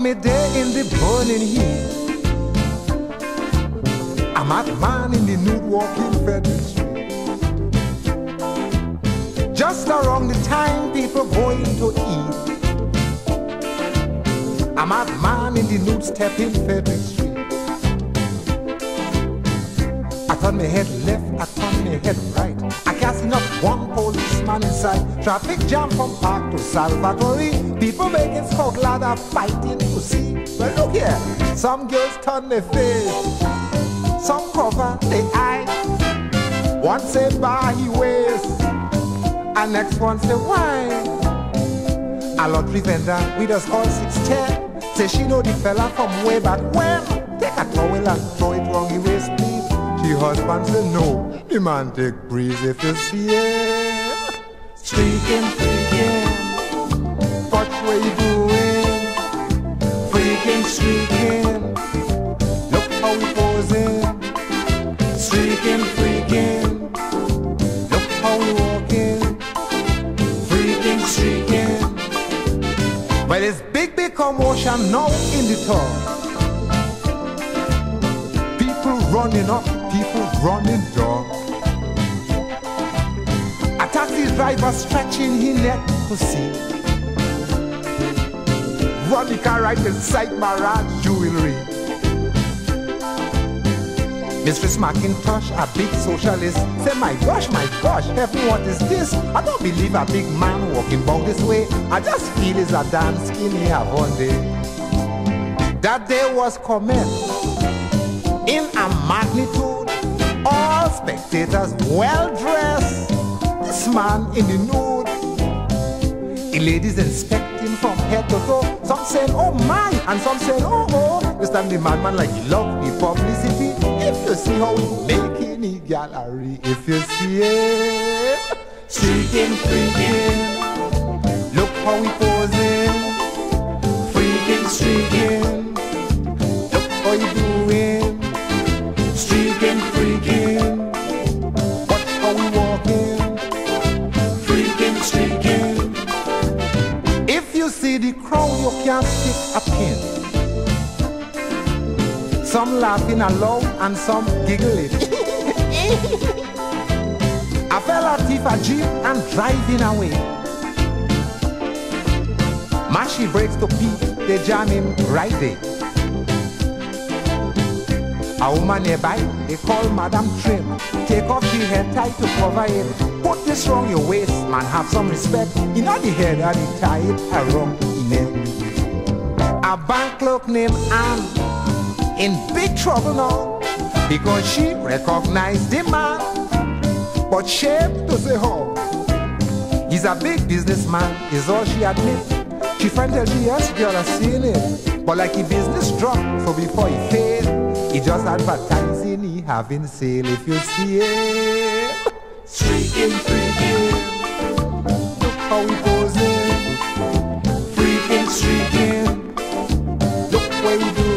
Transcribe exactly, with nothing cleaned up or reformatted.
me there in the burning heat. I'm at man in the nude walking Federal Street. Just around the time people going to eat, I'm at man in the nude stepping Federal Street. I turn my head left, I turn my head right. I can't see not one policeman inside. Traffic jam from Park to Salvatore. People making smoke ladder fighting to see. Well, look here, some girls turn their face, some cover their eye. One say bar he waist, and next one say why. A lottery vendor with us all six ten. Say she know the fella from way back when. Take a towel and throw it wrong the waist, please. She husband say no, the man take breeze if you see him. Streaking, freaking, watch what you doing. Freaking, streaking, look how we posing. Streaking, freaking, look how we walking. Freaking, streaking. Well, it's big, big commotion now in the town. People running up, people running down. A taxi driver stretching his neck to see. Run the car right inside Mirage Jewelry. Mistress McIntosh, a big socialist, say, my gosh, my gosh, heaven, what is this? I don't believe a big man walking about this way. I just feel it's a damn skinny have one day. That day was coming in a magnitude, all spectators well dressed. This man in the nude, the ladies inspecting from head to toe. Some saying, oh my, and some saying, oh oh. This time the madman like he love the publicity. If you see how he making the gallery, if you see him streaking, freaking, look how he posing. Freaking, streaking, look how he doing. Streaking, freaking, watch how we walking. Freaking, streaking. If you see the crowd, you can't stick a pin. Some laughing aloud and some giggling. A fella thief a jeep and driving away. Mashy breaks to Pete, they jam him right there. A woman nearby, they call Madam Trim. Take off the head tie to cover it. Put this round your waist, man, have some respect. You know the head and the tie it around in it. A bank clerk named Anne in big trouble now, because she recognized the man, but shame to say how. He's a big businessman, is all she admits. She friend tell she yes, girl, I seen it. But like he business drop, so before he fail, he just advertising, he having sale. If you see him streaking, freaking, look how he posing. Freaking, streaking, look what he doing.